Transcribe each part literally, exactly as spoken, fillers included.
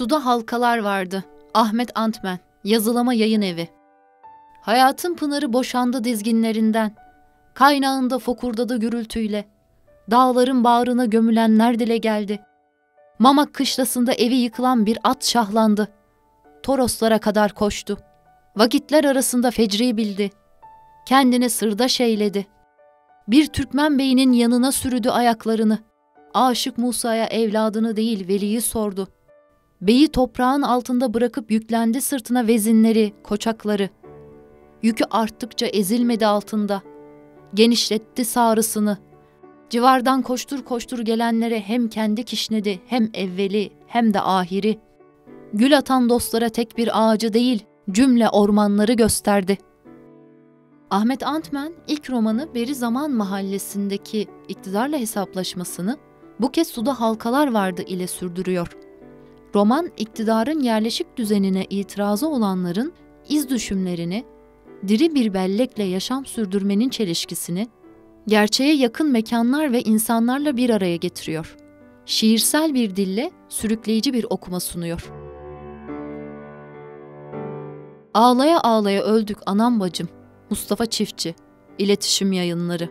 Suda halkalar vardı. Ahmet Antmen, Yazılama Yayın Evi. Hayatın pınarı boşandı dizginlerinden. Kaynağında fokurdadı gürültüyle. Dağların bağrına gömülenler dile geldi. Mamak kışlasında evi yıkılan bir at şahlandı. Toroslara kadar koştu. Vakitler arasında fecri bildi. Kendini sırdaş eyledi. Bir Türkmen beyinin yanına sürüdü ayaklarını. Aşık Musa'ya evladını değil veliyi sordu. Beyi toprağın altında bırakıp yüklendi sırtına vezinleri, koçakları. Yükü arttıkça ezilmedi altında. Genişletti sağrısını. Civardan koştur koştur gelenlere hem kendi kişnedi, hem evveli hem de ahiri. Gül atan dostlara tek bir ağacı değil, cümle ormanları gösterdi. Ahmet Antmen ilk romanı Berizaman Mahallesi'ndeki iktidarla hesaplaşmasını bu kez Suda Halkalar Vardı ile sürdürüyor. Roman, iktidarın yerleşik düzenine itirazı olanların iz düşümlerini, diri bir bellekle yaşam sürdürmenin çelişkisini, gerçeğe yakın mekanlar ve insanlarla bir araya getiriyor. Şiirsel bir dille sürükleyici bir okuma sunuyor. Ağlaya ağlaya öldük anam bacım. Mustafa Çiftçi, İletişim Yayınları.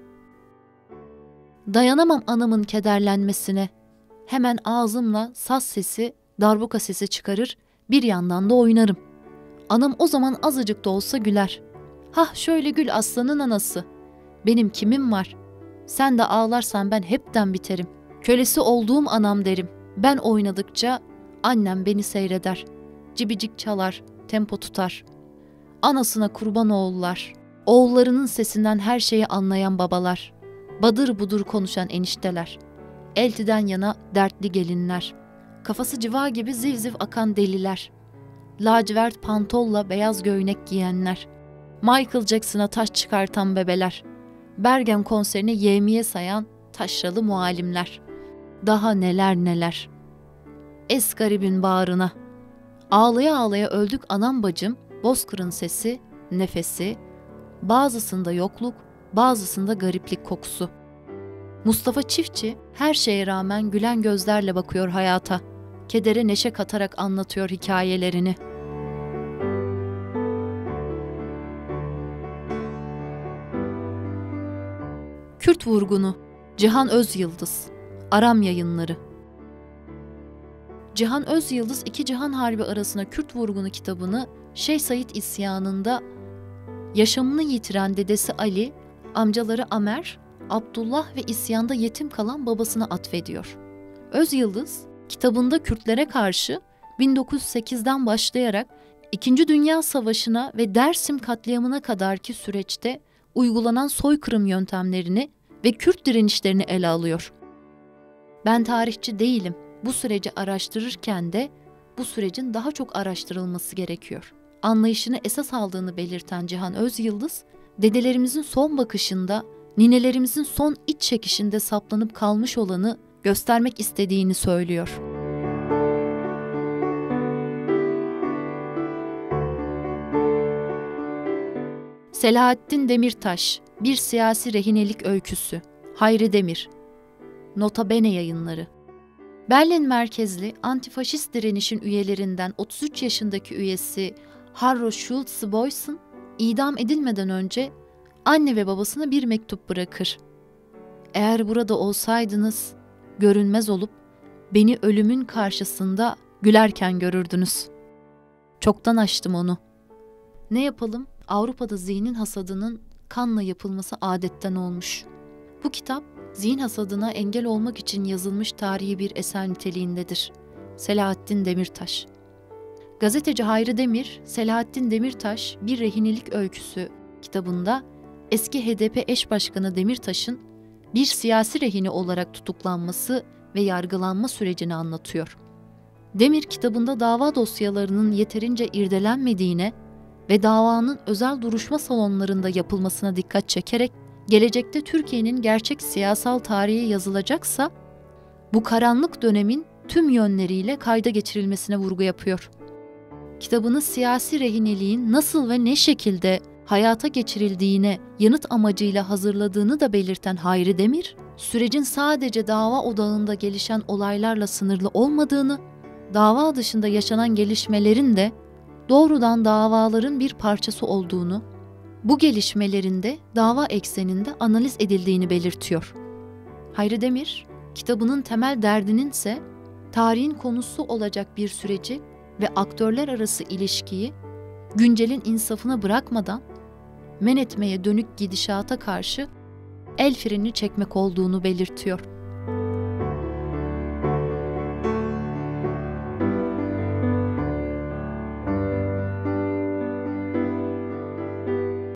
Dayanamam anamın kederlenmesine. Hemen ağzımla saz sesi, darbuka sesi çıkarır, bir yandan da oynarım. Anam o zaman azıcık da olsa güler. Hah şöyle gül aslanın anası. Benim kimim var? Sen de ağlarsan ben hepten biterim. Kölesi olduğum anam derim. Ben oynadıkça annem beni seyreder. Cibicik çalar, tempo tutar. Anasına kurban oğullar. Oğullarının sesinden her şeyi anlayan babalar. Badır budur konuşan enişteler. Eltiden yana dertli gelinler. Kafası civa gibi ziv ziv akan deliler. Lacivert pantolla beyaz göğnek giyenler. Michael Jackson'a taş çıkartan bebeler. Bergen konserini yevmiye sayan taşralı muallimler. Daha neler neler. Es garibin bağrına. Ağlaya ağlaya öldük anam bacım, bozkırın sesi, nefesi, bazısında yokluk, bazısında gariplik kokusu. Mustafa Çiftçi her şeye rağmen gülen gözlerle bakıyor hayata. Kedere neşe katarak anlatıyor hikayelerini. Kürt Vurgunu, Cihan Özyıldız, Aram Yayınları. Cihan Özyıldız iki Cihan Harbi arasına Kürt Vurgunu kitabını Şeyh Said isyanında yaşamını yitiren dedesi Ali, amcaları Amer, Abdullah ve isyanda yetim kalan babasına atfediyor. Özyıldız, kitabında Kürtlere karşı bin dokuz yüz sekizden başlayarak İkinci Dünya Savaşı'na ve Dersim katliamına kadarki süreçte uygulanan soykırım yöntemlerini ve Kürt direnişlerini ele alıyor. Ben tarihçi değilim. Bu süreci araştırırken de bu sürecin daha çok araştırılması gerekiyor. Anlayışını esas aldığını belirten Cihan Özyıldız, dedelerimizin son bakışında, ninelerimizin son iç çekişinde saplanıp kalmış olanı göstermek istediğini söylüyor. Selahattin Demirtaş, Bir Siyasi Rehinelik Öyküsü, Hayri Demir, Nota Bene Yayınları. Berlin merkezli antifaşist direnişin üyelerinden otuz üç yaşındaki üyesi Harro Schulze-Boysen, idam edilmeden önce anne ve babasına bir mektup bırakır. Eğer burada olsaydınız, görünmez olup beni ölümün karşısında gülerken görürdünüz. Çoktan aştım onu. Ne yapalım? Avrupa'da zihnin hasadının kanla yapılması adetten olmuş. Bu kitap, zihin hasadına engel olmak için yazılmış tarihi bir eser niteliğindedir. Selahattin Demirtaş. Gazeteci Hayri Demir, Selahattin Demirtaş Bir Rehinelik Öyküsü kitabında eski H D P eş başkanı Demirtaş'ın bir siyasi rehine olarak tutuklanması ve yargılanma sürecini anlatıyor. Demir kitabında dava dosyalarının yeterince irdelenmediğine ve davanın özel duruşma salonlarında yapılmasına dikkat çekerek gelecekte Türkiye'nin gerçek siyasal tarihi yazılacaksa bu karanlık dönemin tüm yönleriyle kayda geçirilmesine vurgu yapıyor. Kitabını siyasi rehineliğin nasıl ve ne şekilde hayata geçirildiğine yanıt amacıyla hazırladığını da belirten Hayri Demir, sürecin sadece dava odağında gelişen olaylarla sınırlı olmadığını, dava dışında yaşanan gelişmelerin de doğrudan davaların bir parçası olduğunu, bu gelişmelerin de dava ekseninde analiz edildiğini belirtiyor. Hayri Demir, kitabının temel derdinin ise tarihin konusu olacak bir süreci ve aktörler arası ilişkiyi güncelin insafına bırakmadan men etmeye dönük gidişata karşı el freni çekmek olduğunu belirtiyor.